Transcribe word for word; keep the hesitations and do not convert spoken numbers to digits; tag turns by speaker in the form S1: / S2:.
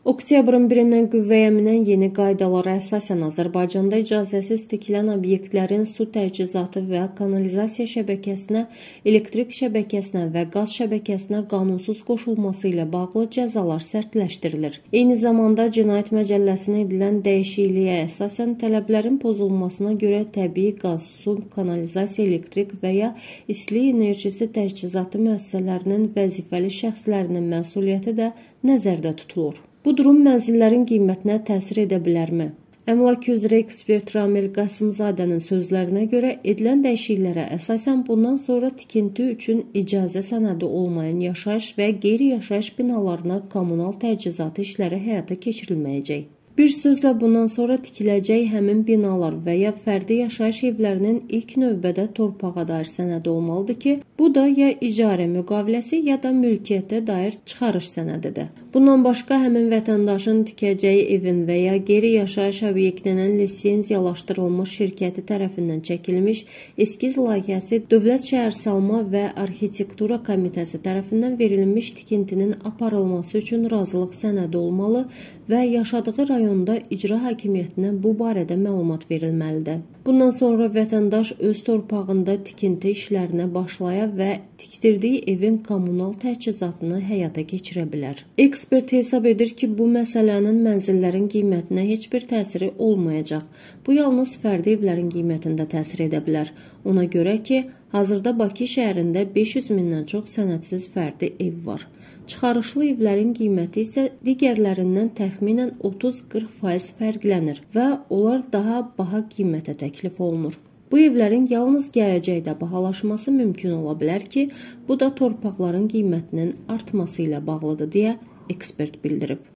S1: Oktyabrın birindən qüvvəyə minən yeni qaydalara əsasən Azərbaycanda icazəsiz tikilən obyektlərin su təchizatı və kanalizasiya şəbəkəsinə, elektrik şəbəkəsinə və qaz şəbəkəsinə qanunsuz qoşulması ilə bağlı cəzalar sərtləşdirilir. Eyni zamanda Cinayət Məcəlləsinə edilən dəyişikliyə əsasən tələblərin pozulmasına görə təbii qaz, su, kanalizasiya, elektrik və ya istilik enerjisi təchizatı müəssisələrinin vəzifəli şəxslərinin məsuliyyəti də nəzərdə tutulur. Bu durum mənzillərin qiymətinə təsir edə bilərmi? Əmlak üzrə ekspert Ramil Qasımzadənin sözlərinə görə edilən dəyişikliklərə əsasən bundan sonra tikinti üçün icazə sənədi olmayan yaşayış və qeyri-yaşayış binalarına kommunal təchizatı işləri həyata keçirilməyəcək. Bir sözlə bundan sonra tikiləcək həmin binalar və ya fərdi yaşayış evlərinin ilk növbədə torpağa dair sənədi olmalıdır ki, bu da ya icarə müqaviləsi ya da mülkiyyətə dair çıxarış sənədidir. Bundan başqa həmin vətəndaşın tikəcəyi evin və ya qeyri-yaşayış obyektinin lisenziyalaşdırılmış şirkəti tərəfindən çəkilmiş eskiz layihəsi Dövlət Şəhərsalma və Arxitektura Komitəsi tərəfindən verilmiş tikintinin aparılması üçün razılıq sənədi olmalı və yaşadığı rayonda icra hakimiyyətinə bu barədə məlumat verilməlidir. Bundan sonra vətəndaş öz torpağında tikinti işlərinə başlaya və tikdirdiyi evin kommunal təchizatını həyata keçirə bilər. Ekspert hesab edir ki, bu məsələnin mənzillərin qiymətinə heç bir təsiri olmayacaq. Bu yalnız fərdi evlərin qiymətində təsir edə bilər. Ona görə ki, hazırda Bakı şəhərində beş yüz mindən çox sənədsiz fərdi ev var. Çıxarışlı evlərin qiyməti isə digərlərindən təxminən otuz qırx faiz fərqlənir və onlar daha baha qiymətə təklif olunur. Bu evlərin yalnız gələcəkdə bahalaşması mümkün ola bilər ki, bu da torpaqların qiymətinin artması ilə bağlıdır deyə ekspert bildirib.